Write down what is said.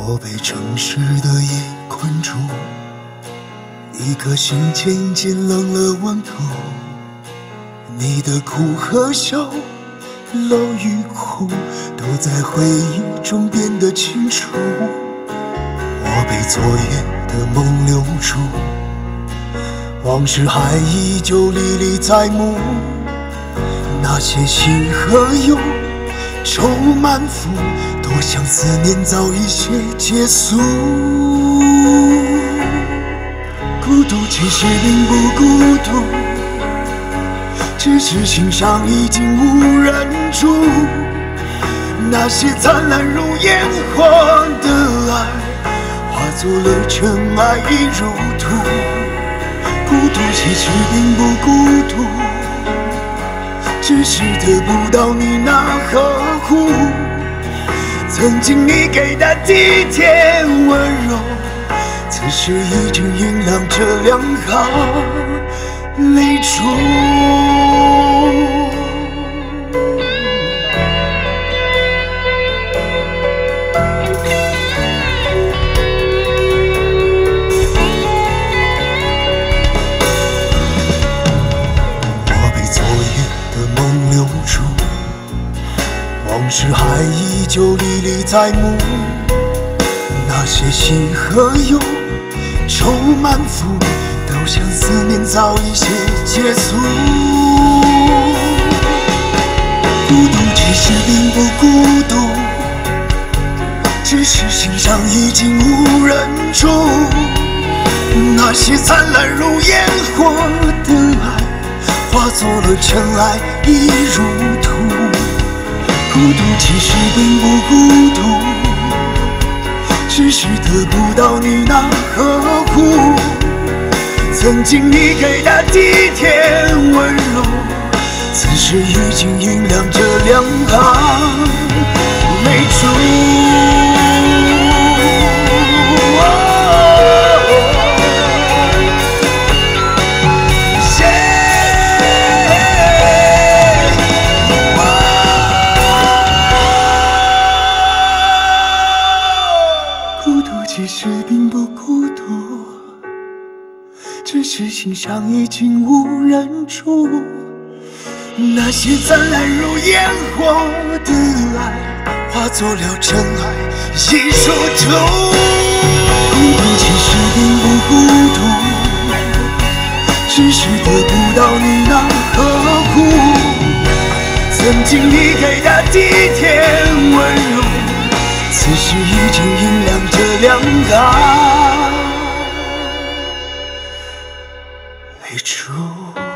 我被城市的夜困住，一颗心渐渐冷了温度。你的哭和笑，乐与苦，都在回忆中变得清楚。我被昨夜的梦留住，往事还依旧历历在目。那些喜和忧，愁满腹，多想思念早一些结束。孤独其实并不孤独，只是心上已经无人住。那些灿烂如烟火的爱，化作了尘埃已入土。孤独其实并不孤独，只是得不到你那呵护。曾经你给的体贴温柔，此时已经酝酿着两行泪珠。往事还依旧历历在目，那些喜和忧，愁满腹，都想思念早一些结束。孤独其实并不孤独，只是心上已经无人住。那些灿烂如烟火的爱，化作了尘埃已入土。孤独其实并不孤独，只是得不到你那呵护。曾经你给的体贴温柔，此时已经酝酿着两行泪珠。其实并不孤独，只是心上已经无人住。那些灿烂如烟火的爱，化作了尘埃已入土。孤独其实并不孤独，只是得不到你那呵护。曾经你给的体贴温柔，此时已经酝酿着两行泪珠。